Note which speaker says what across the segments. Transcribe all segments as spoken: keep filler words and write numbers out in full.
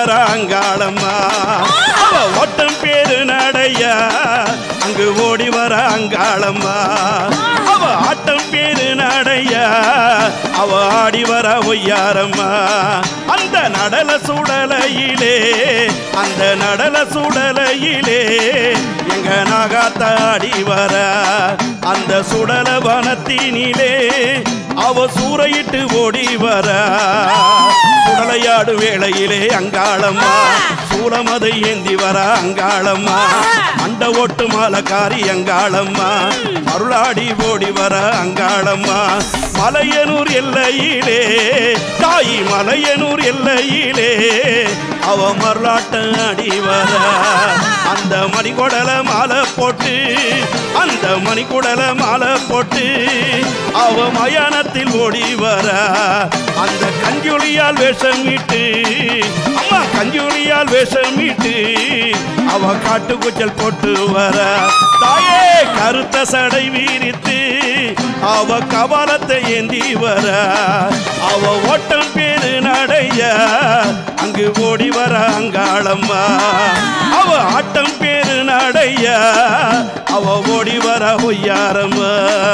Speaker 1: வர அங்காளம்மா அவ ஓட்டம் பேரு நடையா அங்கு ஓடி வர அங்காளம்மா அவ ஆட்டம் பேரு நடையா அவ ஆடி வர ஒய்யாரம்மா அந்த நடல சுடலையிலே அந்த நடல சுடலையிலே எங்க நாகாத்தாடி வர அந்த சுடல வனத்தினிலே அவ சூறையிட்டு ஓடி வர சுடலையாடு வேளையிலே அங்காளம்மா சூளமதை ஏந்தி வர அங்காளம்மா அண்ட ஓட்டு மாலக்காரி அங்காளம்மா அருளாடி ஓடி வர அங்காளம்மா மலையனூர் எல்லையிலே தாய் மலையனூர் எல்லையிலே அவ மருளாட்ட அடி வர அந்த மணிக்கொடல மாலை போட்டு அந்த மணிக்கொடல மாலை போட்டு அவ மயானத்தில் ஓடி வர அந்த கஞ்சுளியால் வேஷமிட்டு அம்மா கஞ்சுளியால் வேஷமிட்டு அவ காட்டு குச்சல் போட்டு வர தாயே கருத்த சடை வீரித்து அவ கபாலத்தை ஏந்தி வர அவ ஓட்டம் பேரு நடைய அங்கு ஓடி வர அங்காளம்மா அவ ஆட்டம் பேரு நடைய அவ ஓடி வர ஒய்யாரம்மா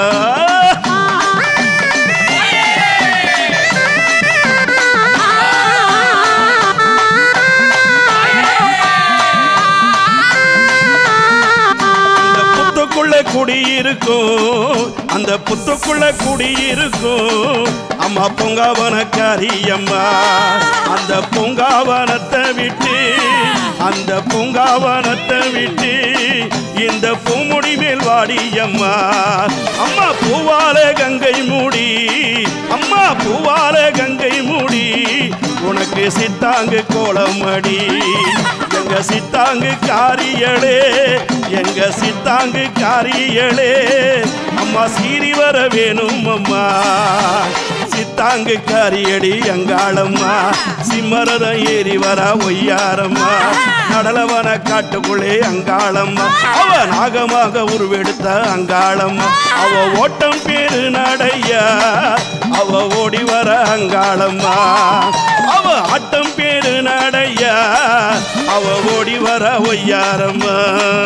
Speaker 1: குடியிருக்கும் அந்த புத்துக்குள்ள குடியிருக்கும் அம்மா பூங்காவனக்காரி அம்மா அந்த பூங்காவனத்தை விட்டு அந்த பூங்காவனத்தை விட்டு இந்த பூமுடி மேல் வாடி அம்மா அம்மா பூவால கங்கை மூடி அம்மா பூவால கங்கை மூடி உனக்கு சித்தாங்கு கோலமடி எங்க சித்தாங்கு காரியளே எங்க சித்தாங்கு காரியளே அம்மா சீரி வர வேணும் அம்மா சித்தாங்கு காரியடி அங்காளம்மா சிம்மரதம் ஏறி வர ஒய்யாரம்மா நடலவன காட்டுக்குள்ளே அங்காளம்மா அவ நாகமாக உருவெடுத்த அங்காளம்மா அவ ஓட்டம் பேரு நடையா அவ ஓடி வர அங்காளம்மா அவ ஆட்டம் பேரு நடையா அவ ஓடி வர ஒய்யாரம்மா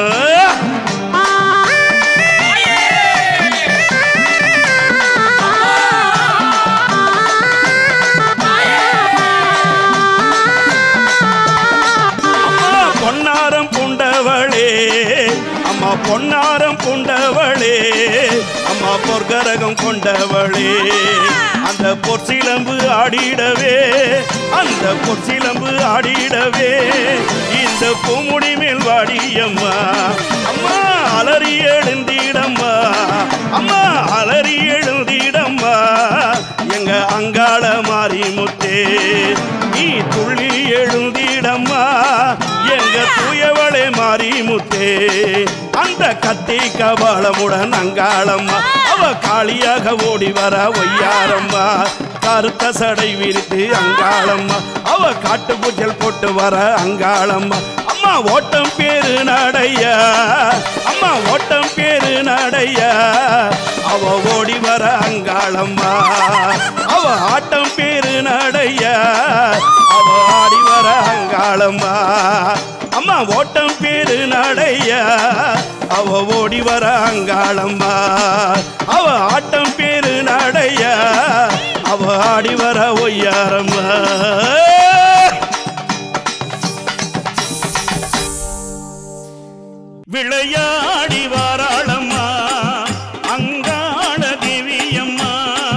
Speaker 1: பொன்னாரம் பூண்டவளே அம்மா பொன்னாரம் பூண்டவளே அம்மா பொற்கரகம் கொண்டவளே அந்த பொற்சிலம்பு ஆடிடவே அந்த பொற்சிலம்பு ஆடிடவே இந்த பூமுடி மேல் வாடியம்மா அம்மா அலறி எழுந்திடம்மா அம்மா அலறி எழுந்திடம்மா எங்க அங்காள மாறி முத்தே நீ துள்ளி எழுந்திடம்மா எங்க தூயவளே மாறி முத்தே அந்த கத்தி கபாலமுடன் அங்காளம்மா அவ காளியாக ஓடி வர ஒய்யாரம்மா கருத்த சடை விரித்து அங்காளம்மா அவ காட்டு பூச்சல் போட்டு வர அங்காளம்மா அம்மா ஓட்டம் பேரு நடையா அம்மா ஓட்டம் பேரு நடையா அவ ஓடி வர அங்காளம்மா அவ ஆட்டம் பேரு நடையா அவ ஆடி வர அங்காளம்மா அம்மா ஓட்டம் பேரு நடையா அவ ஓடி வர அங்காளம்மா அவ ஆட்டம் பேரு நடையா அவ ஆடி வர ஒய்யாரம்மா விளையாடி வாராளம்மா அங்காள தேவியம்மா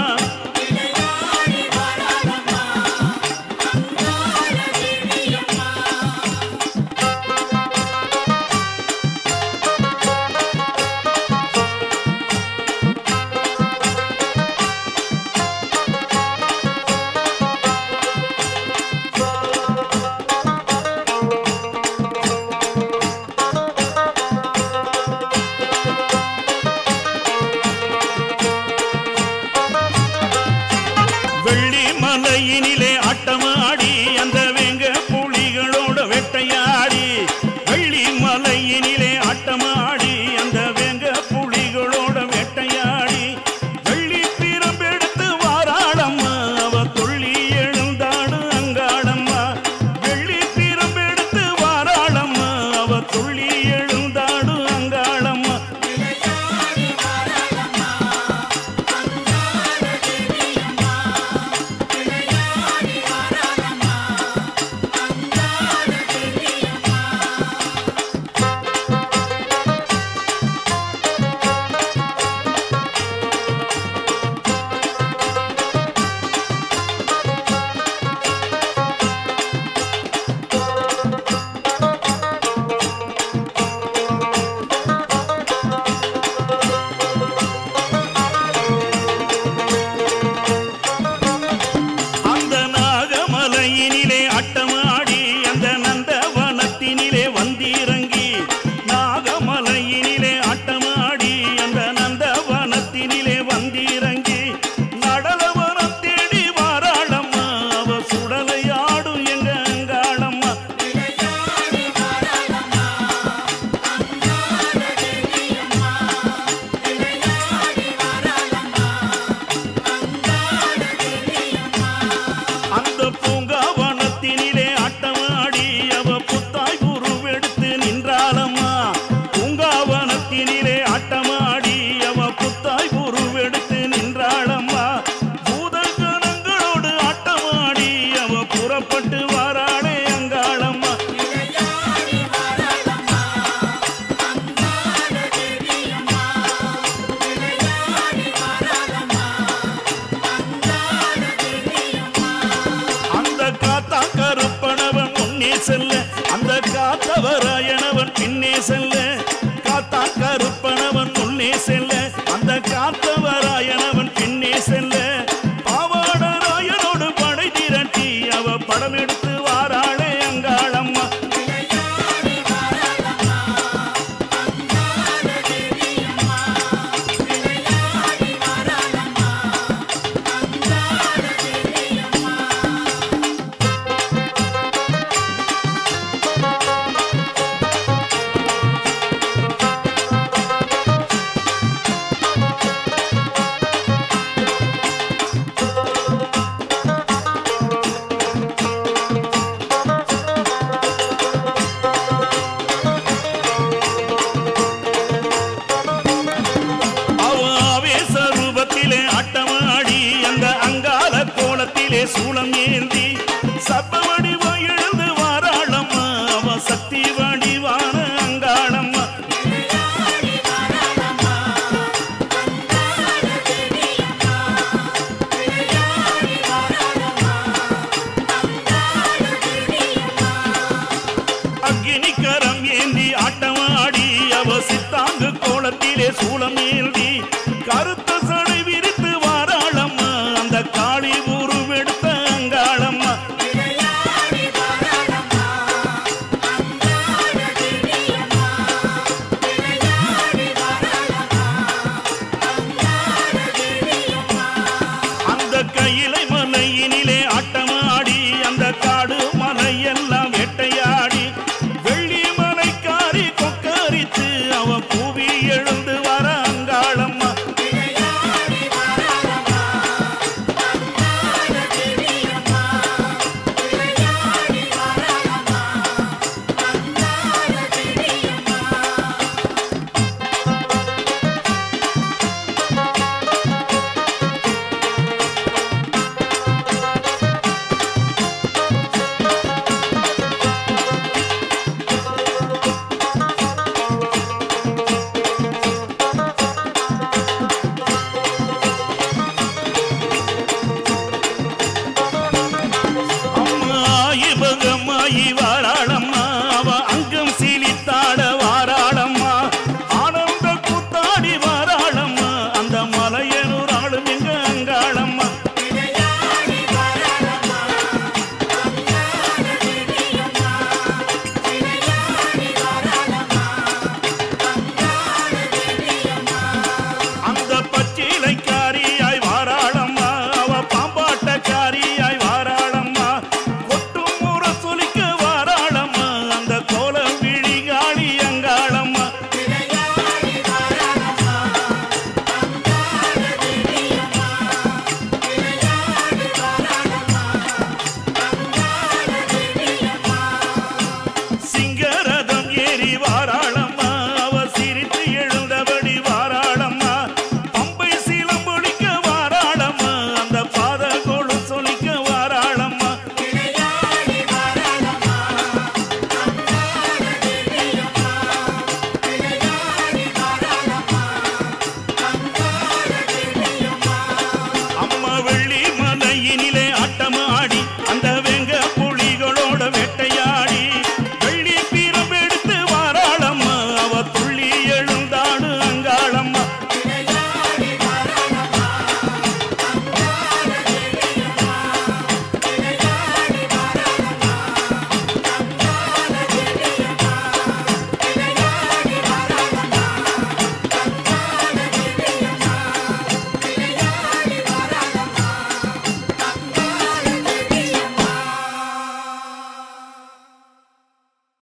Speaker 1: மலையினிலே ஆட்டமாடி அந்த வேங்க புலிகளோட வேட்டையாடி வெள்ளி மலையினிலே ஆட்டமாடி அந்த வேங்க புலிகளோட வேட்டையாடி வெள்ளி பிரம்பெடுத்து வாராளம்மா அவ துள்ளி எழுந்தாடு அங்காளம்மா வெள்ளி தாய் உருவெடுத்து நின்றாளம்மா பூதகணங்களோடு ஆட்டமாடி அவ புறப்பட்டு வாராளே அங்காளம்மா அந்த காத்தா கருப்பனவன் முன்னே செல்ல அந்த காத்தவராயனவன் பின்னே செல்ல காத்தா கருப்பனவன் முன்னே செல்ல அந்த காத்தவராயனவன் பின்னே செல்ல பாவாடராயனோடு படை திரட்டி அவ படம் எடுத்து வாராளே அங்காளம்மா சூளம் ஏந்தி சப்பவடி எழுந்து வாராளம்மா அவ சக்தி வடிவான அங்காளம்மா அக்னிகரம் ஏந்தி ஆட்டமாடி அவ சித்தாங்கு கோலத்திலே சூளம் ஏந்தி கருத்த சடை விரித்து வாராளம்மா அந்த காளி உருவெடுத்த அங்காளம்மா அந்த கையில